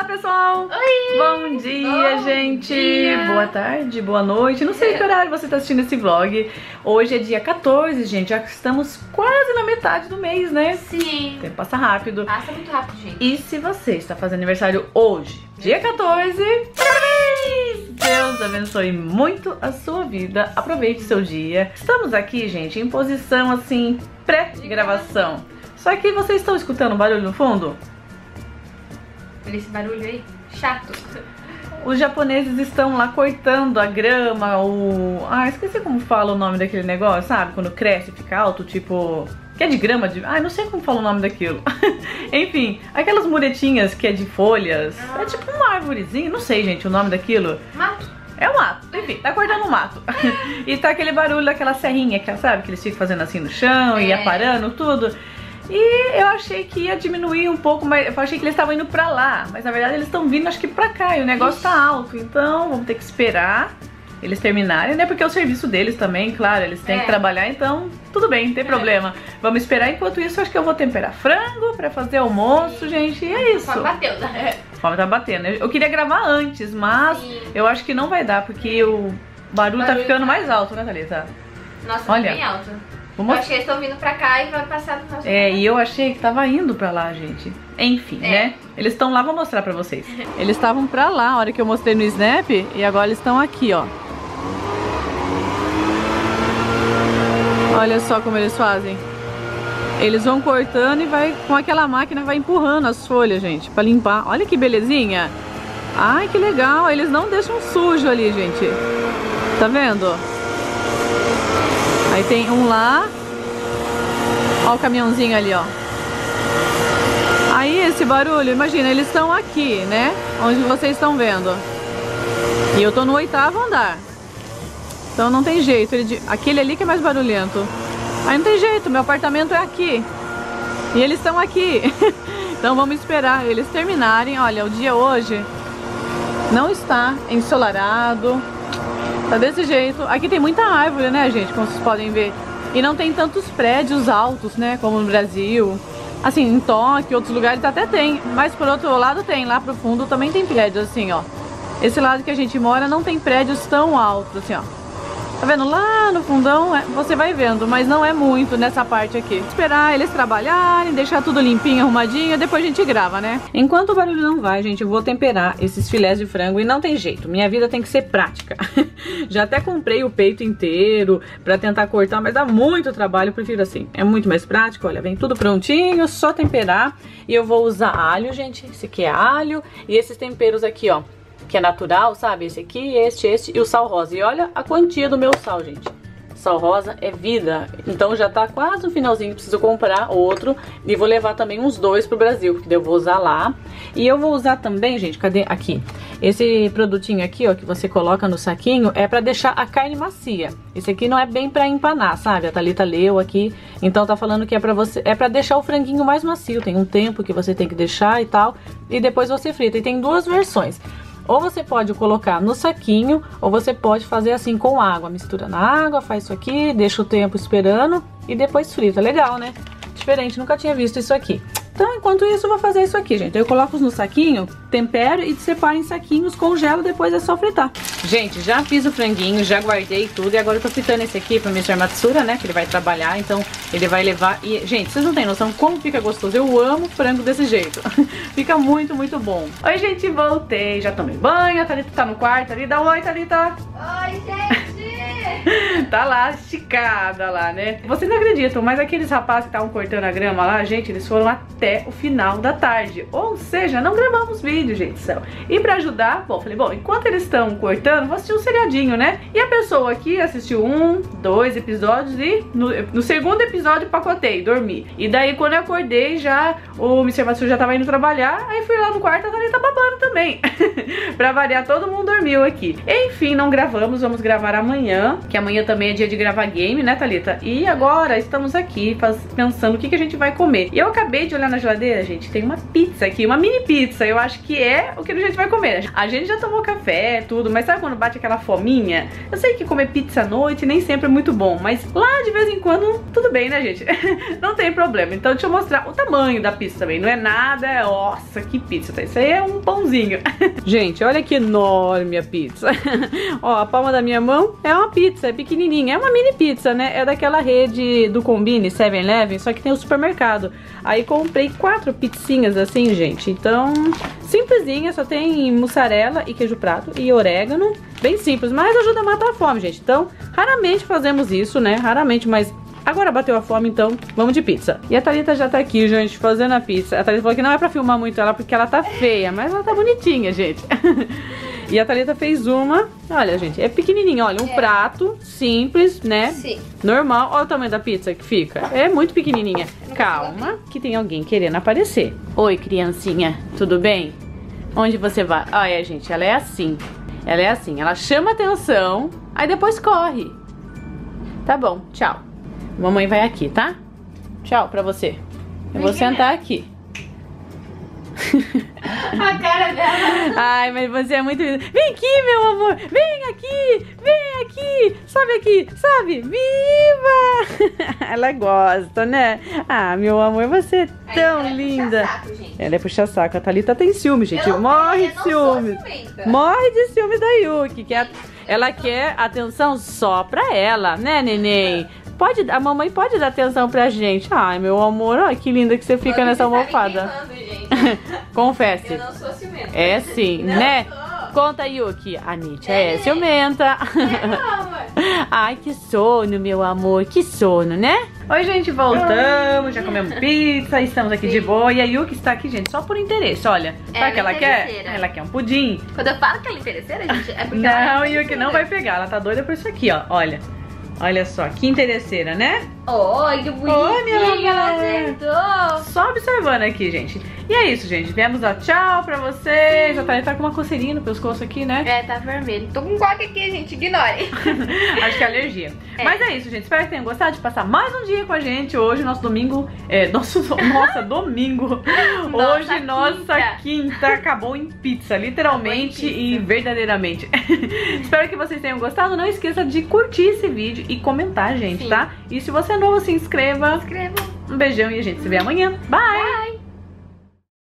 pessoal! Oi! Bom dia, gente! Boa tarde, boa noite. Não sei que horário você está assistindo esse vlog. Hoje é dia 14, gente. Já estamos quase na metade do mês, né? Sim. O tempo passa rápido. Passa muito rápido, gente. E se você está fazendo aniversário hoje, dia 14, parabéns! Deus abençoe muito a sua vida. Aproveite seu dia. Estamos aqui, gente, em posição assim, pré-gravação. Só que vocês estão escutando barulho no fundo? Olha esse barulho aí, chato. Os japoneses estão lá cortando a grama, esqueci como fala o nome daquele negócio, sabe? Quando cresce e fica alto, tipo... Que é de grama, não sei como fala o nome daquilo. Enfim, aquelas muretinhas que é de folhas. É tipo uma árvorezinha, não sei, gente, o nome daquilo. Mato. É o mato, enfim, tá cortando o mato. E tá aquele barulho daquela serrinha, sabe? Que eles ficam fazendo assim no chão e aparando tudo. E eu achei que ia diminuir um pouco, mas eu achei que eles estavam indo pra lá. Mas na verdade eles estão vindo, acho que pra cá, e o negócio tá alto. Então vamos ter que esperar eles terminarem, né? Porque é o serviço deles também, claro, eles têm que trabalhar, então tudo bem, não tem problema. Vamos esperar, enquanto isso acho que eu vou temperar frango pra fazer almoço, gente, e é isso. A fome bateu, né? A fome tá batendo. Eu queria gravar antes, mas eu acho que não vai dar, porque o barulho tá ficando mais alto, né, Thalita? Nossa, olha, bem alto. Vamos... Eu acho que eles estão vindo pra cá e vai passar no nosso e eu achei que tava indo pra lá, gente. Enfim, né? Eles estão lá, vou mostrar pra vocês. Eles estavam pra lá, a hora que eu mostrei no Snap, e agora eles estão aqui, ó. Olha só como eles fazem. Eles vão cortando e vai com aquela máquina, vai empurrando as folhas, gente, pra limpar. Olha que belezinha. Ai, que legal. Eles não deixam sujo ali, gente. Tá vendo? Aí tem um lá. Ó o caminhãozinho ali, ó. Aí esse barulho, imagina, eles estão aqui, né? Onde vocês estão vendo. E eu tô no 8º andar. Então não tem jeito. Aquele ali que é mais barulhento. Aí não tem jeito, meu apartamento é aqui. E eles estão aqui. Então vamos esperar eles terminarem. Olha, o dia hoje não está ensolarado. Tá desse jeito. Aqui tem muita árvore, né, gente? Como vocês podem ver. E não tem tantos prédios altos, né? Como no Brasil. Assim, em Tóquio, outros lugares até tem. Mas por outro lado tem. Lá pro fundo também tem prédios, assim, ó. Esse lado que a gente mora não tem prédios tão altos, assim, ó. Tá vendo? Lá no fundão você vai vendo, mas não é muito nessa parte aqui. Esperar eles trabalharem, deixar tudo limpinho, arrumadinho, depois a gente grava, né? Enquanto o barulho não vai, gente, eu vou temperar esses filés de frango e não tem jeito. Minha vida tem que ser prática. Já até comprei o peito inteiro pra tentar cortar, mas dá muito trabalho, eu prefiro assim. É muito mais prático, olha, vem tudo prontinho, só temperar. E eu vou usar alho, gente. Esse aqui é alho. E esses temperos aqui, ó, que é natural, sabe? Esse aqui, este e o sal rosa. E olha a quantia do meu sal, gente. Sal rosa é vida. Então já tá quase no finalzinho, preciso comprar outro. E vou levar também uns 2 pro Brasil, porque eu vou usar lá. E eu vou usar também, gente, cadê? Aqui. Esse produtinho aqui, ó, que você coloca no saquinho, é pra deixar a carne macia. Esse aqui não é bem pra empanar, sabe? A Thalita leu aqui, então tá falando que é pra deixar o franguinho mais macio. Tem um tempo que você tem que deixar e tal. E depois você frita. E tem 2 versões. Ou você pode colocar no saquinho, ou você pode fazer assim com água. Mistura na água, faz isso aqui, deixa o tempo esperando e depois frita. Legal, né? Diferente, nunca tinha visto isso aqui. Então, enquanto isso, eu vou fazer isso aqui, gente. Eu coloco no saquinho, tempero e separo em saquinhos, congelo, depois é só fritar. Gente, já fiz o franguinho, já guardei tudo e agora eu tô fritando esse aqui pro Mr. Matsura, né? Que ele vai trabalhar, então ele vai levar... E, gente, vocês não têm noção como fica gostoso. Eu amo frango desse jeito. Fica muito, muito bom. Oi, gente, voltei. Já tomei banho, a Thalita tá no quarto ali. Dá um oi, Thalita. Oi, gente. Tá lá, esticada lá, né? Vocês não acreditam, mas aqueles rapazes que estavam cortando a grama lá, gente, eles foram até o final da tarde. Ou seja, não gravamos vídeo, gente do céu. E pra ajudar, bom, falei, bom, enquanto eles estão cortando, vou assistir um seriadinho, né? E a pessoa aqui assistiu 1, 2 episódios e no segundo episódio pacotei, dormi. E daí quando eu acordei, já o Mr. Matsura já tava indo trabalhar, aí fui lá no quarto, a Thalita tá babando também. Pra variar, todo mundo dormiu aqui. Enfim, não gravamos, vamos gravar amanhã. amanhã, que amanhã também é dia de gravar game, né, Thalita? E agora estamos aqui pensando o que a gente vai comer. E eu acabei de olhar na geladeira, gente, tem uma pizza aqui, uma mini pizza. Eu acho que é o que a gente vai comer. A gente já tomou café, tudo, mas sabe quando bate aquela fominha? Eu sei que comer pizza à noite nem sempre é muito bom, mas lá de vez em quando, tudo bem, né, gente? Não tem problema. Então deixa eu mostrar o tamanho da pizza também. Não é nada, nossa, que pizza, tá? Isso aí é um pãozinho. Gente, olha que enorme a pizza. Ó, a palma da minha mão é uma pizza, é pequenininha. É uma mini pizza, né? É daquela rede do Combini, 7-Eleven, só que tem o supermercado. Aí comprei 4 pizzinhas assim, gente. Então, simplesinha, só tem mussarela e queijo prato e orégano. Bem simples, mas ajuda a matar a fome, gente. Então, raramente fazemos isso, né? Raramente, mas agora bateu a fome, então vamos de pizza. E a Thalita já tá aqui, gente, fazendo a pizza. A Thalita falou que não é pra filmar muito ela porque ela tá feia, mas ela tá bonitinha, gente. E a Thalita fez uma, olha, gente, é pequenininha, olha, um prato simples, né? Sim. Normal, olha o tamanho da pizza que fica. É muito pequenininha. Calma, que tem alguém querendo aparecer. Oi, criancinha, tudo bem? Onde você vai? Olha, gente, ela é assim. Ela é assim, ela chama atenção, aí depois corre. Tá bom, tchau. Mamãe vai aqui, tá? Tchau pra você. Eu vou sentar aqui. A cara dela. Ai, mas você é muito... Vem aqui, meu amor. Vem aqui. Vem aqui. Sobe aqui. Sobe. Viva! Ela gosta, né? Ah, meu amor, você é tão linda. Saco, gente. Ela é puxa-saco. A Thalita tem ciúme, gente. Morre de ciúme. Ciumenta. Morre de ciúme da Yuki. Ela quer atenção só pra ela, né, neném? A mamãe pode dar atenção pra gente. Ai, meu amor, olha que linda que você fica nessa almofada. Confesse. Eu não sou ciumenta. É sim, Não né? sou. Conta, Yuki. A Nietzsche é ciumenta. Ai, que sono, meu amor. Que sono, né? Oi, gente, voltamos. Já comemos pizza. Estamos aqui de boa. E a Yuki está aqui, gente, só por interesse. Olha, sabe o que ela quer? Ela quer um pudim. Quando eu falo que ela é interesseira, gente, é porque ela Não, é Yuki não vai pegar. Ela tá doida por isso aqui, ó. Olha. Olha só, que interesseira, né? Oi, que bonitinha, ela acertou. Só observando aqui, gente. E é isso, gente. Viemos dar tchau pra vocês. A Thalita tá com uma coceirinha no pescoço aqui, né? É, tá vermelho. Tô com coque aqui, gente. Ignore. Acho que é alergia. Mas é isso, gente. Espero que tenham gostado de passar mais um dia com a gente. Hoje, nosso domingo... Nossa, domingo. Hoje, nossa quinta acabou em pizza. Literalmente e verdadeiramente. Espero que vocês tenham gostado. Não esqueça de curtir esse vídeo e comentar, gente, tá? E se você é novo, se inscreva. Um beijão e a gente se vê amanhã. Bye!